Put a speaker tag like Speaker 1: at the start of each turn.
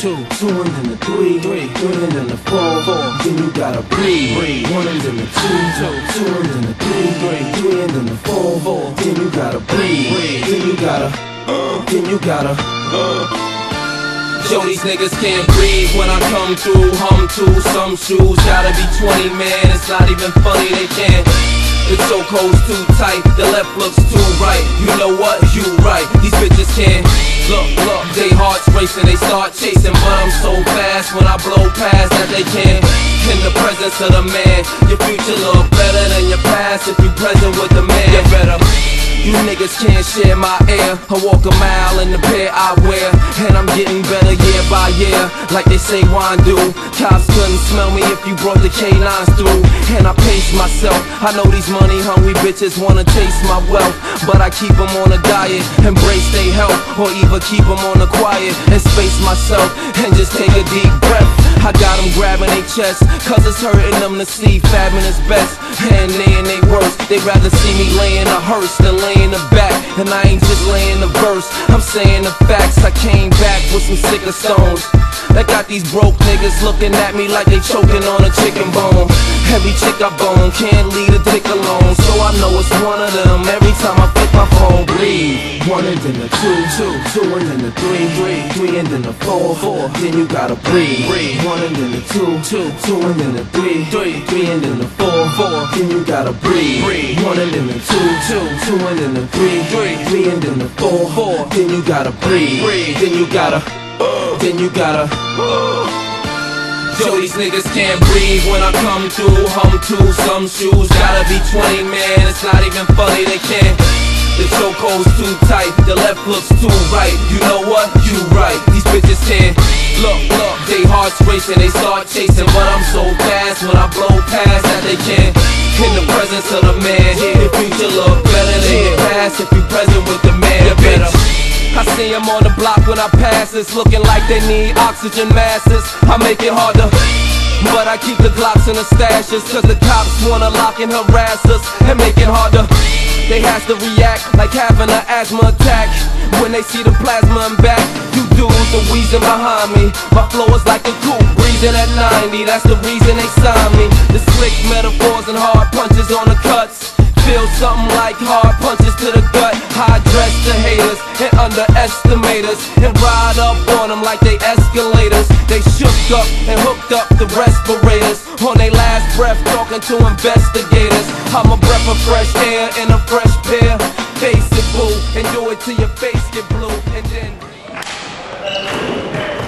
Speaker 1: two and then the three and then the four, then you gotta breathe. One and then the two and then the three and then the four, then you gotta breathe. Then you gotta.
Speaker 2: Yo, these niggas can't breathe when I come through. Hum to some shoes, gotta be 20, man. It's not even funny, they can't. The chokehold's too tight, the left looks too right. You know what? You right. These bitches can't. Look, they hearts racing, they start chasing, but I'm so fast when I blow past that they can't. In the presence of the man, your future look better than your past if you present with the man. You better. You niggas can't share my air. I walk a mile in the pair I wear, and I'm getting better year by year, like they say wine do. Cops couldn't smell me if you brought the K9s through. And I pace myself. I know these money hungry bitches wanna taste my wealth, but I keep them on a diet, embrace they health, or even keep them on the quiet and space myself and just take a deep breath. I got them grabbing their chest, cause it's hurting them to see fabbing is best, and they in they worst. They'd rather see me laying a hearse than laying the back, and I ain't just laying the verse, I'm saying the facts. I came back with some sicker stones that got these broke niggas looking at me like they choking on a chicken bone. Every chick I bone can't leave a dick alone, so I know it's one of them every time I flip my phone.
Speaker 1: Breathe. One and then the two and then the three and then the four, then you gotta breathe. One and then the two and then the three and then the four, then you gotta breathe. One and then the two and then the three and then the four, then you gotta breathe. Then you gotta.
Speaker 2: Yo, these niggas can't breathe when I come through. Hum to some shoes, gotta be 20, man. It's not even funny, they can't. The chokehold's too tight, the left looks too right. You know what? You right. These bitches can't. Look, they hearts racing, they start chasing, but I'm so fast when I blow past that they can't. In the presence of the man, the future look better than your past if you present with the man. You better. I see them on the block when I pass this, looking like they need oxygen masses. I make it harder, but I keep the Glocks in the stashes, cause the cops wanna lock and harass us and make it harder. They has to react like having an asthma attack when they see the plasma and back. You dudes are wheezing behind me, my flow is like a coupe breezing at 90. That's the reason they signed me. The slick metaphors and hard punches on the cuts feel something like hard punches to the gut. High dress the haters and underestimate us, and ride up on them like they escalators. They shook up and hooked up the respirators on their last breath, talking to investigators. I'm a breath of fresh air in a fresh pair. Face it, boo, and do it till your face get blue, and then